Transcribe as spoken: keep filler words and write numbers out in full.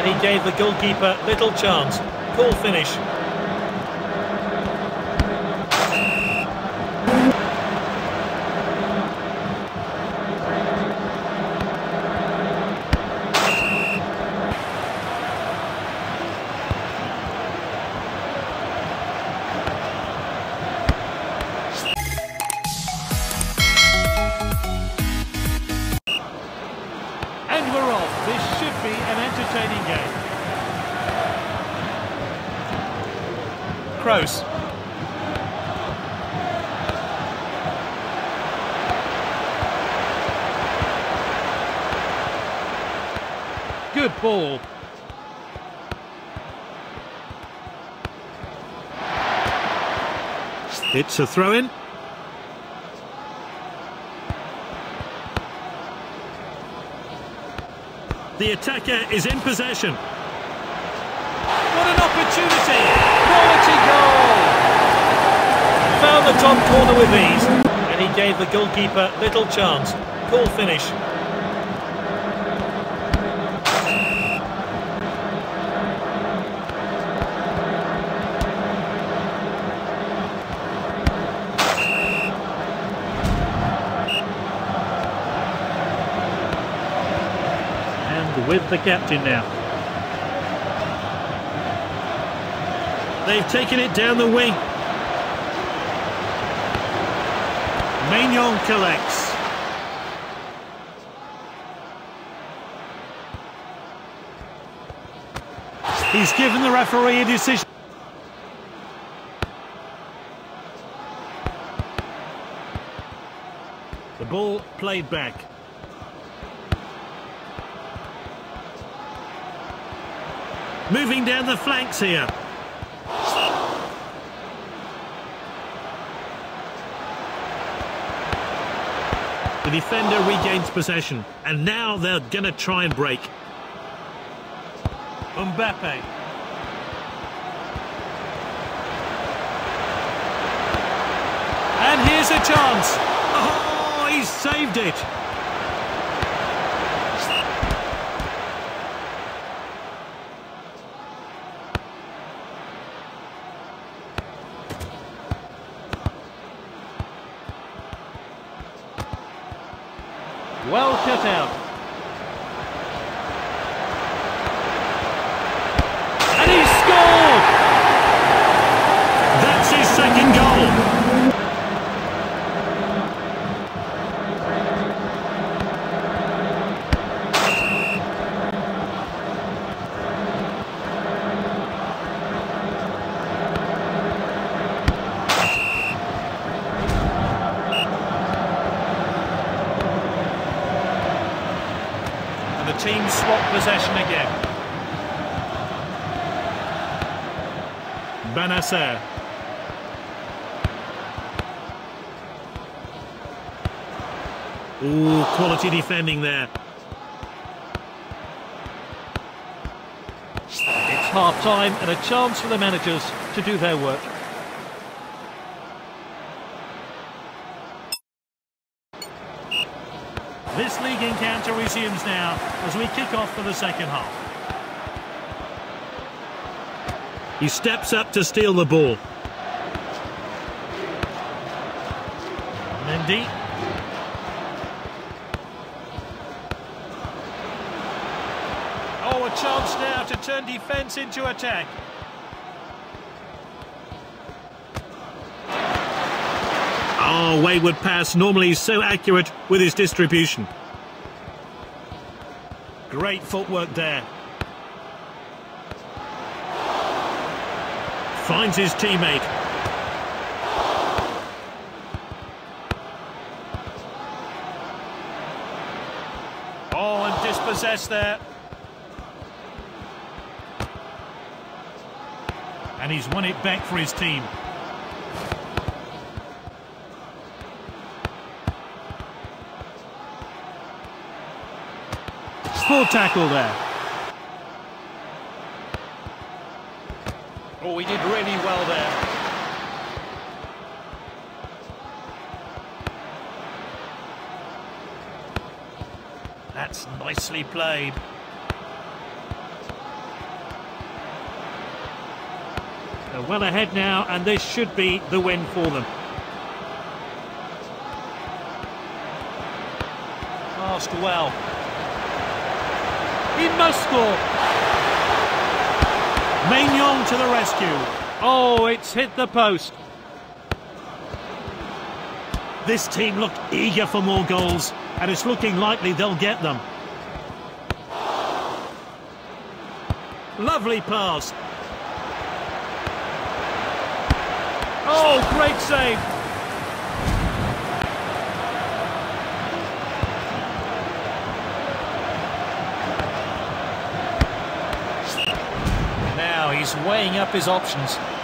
He gave the goalkeeper little chance. Cool finish. And we're off. This should be an entertaining game. Kroos. Good ball. It's a throw-in. The attacker is in possession. What an opportunity! Quality goal! Found the top corner with ease, and he gave the goalkeeper little chance. Cool finish. With the captain now. They've taken it down the wing. Maignan collects. He's given the referee a decision. The ball played back. Moving down the flanks here. The defender regains possession, and now they're going to try and break. Mbappe. And here's a chance. Oh, he's saved it. Well cut out. And he scored! That's his second goal. Team swap possession again. Banasser. Ooh, quality defending there. It's half-time and a chance for the managers to do their work. This league encounter resumes now as we kick off for the second half. He steps up to steal the ball. Mendy. Oh, a chance now to turn defence into attack. Oh, wayward pass, normally so accurate with his distribution. Great footwork there. Finds his teammate. Oh, and dispossessed there. And he's won it back for his team. Poor tackle there. Oh, he did really well there. That's nicely played. They're well ahead now, and this should be the win for them. Passed well. He must score. Maignan to the rescue. Oh, it's hit the post. This team look eager for more goals, and it's looking likely they'll get them. Lovely pass. Oh, great save. Now he's weighing up his options.